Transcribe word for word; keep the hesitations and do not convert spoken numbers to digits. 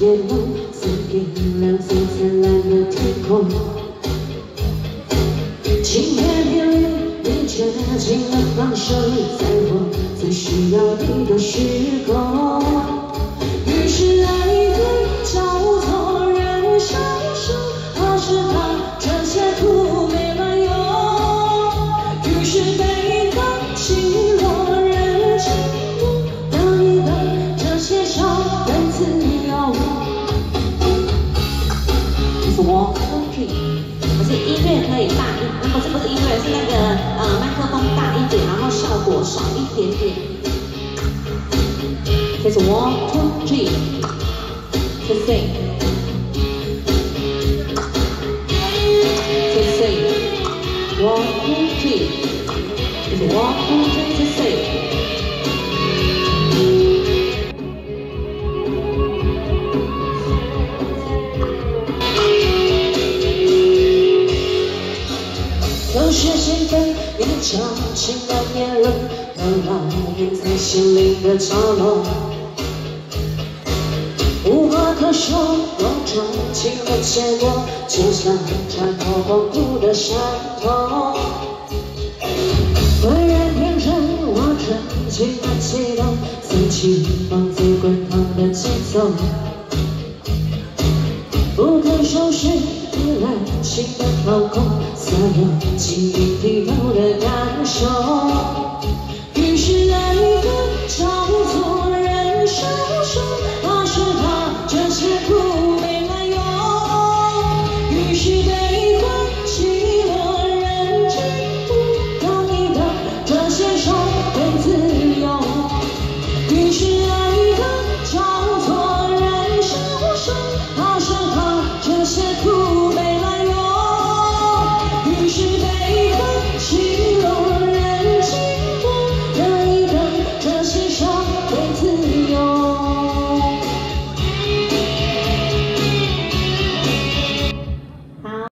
夜梦，四点亮最灿烂的天空。晴天霹雳，你却紧了放手，在我最需要你的时空。于是爱恨交错人生手，怕是怕这些苦没了用。于是悲歌起落人沉默，等一等这些伤被自由。这是我可以，可是音乐可以大一，嗯，不是不是音乐，是那个呃麦克风大一点，然后效果少一点点。这是 one two three， 这是 这是 one two three， 这是 one two three， 这是。有些心扉一场情感言论，都烙印在心灵的角落。无话可说，笼罩情的结果，就像穿透光谷的伤痛。浑然天真，我纯净的悸动，随起风最滚烫的节奏。不肯收拾依赖情的掏空，所有晶莹剔透的感受。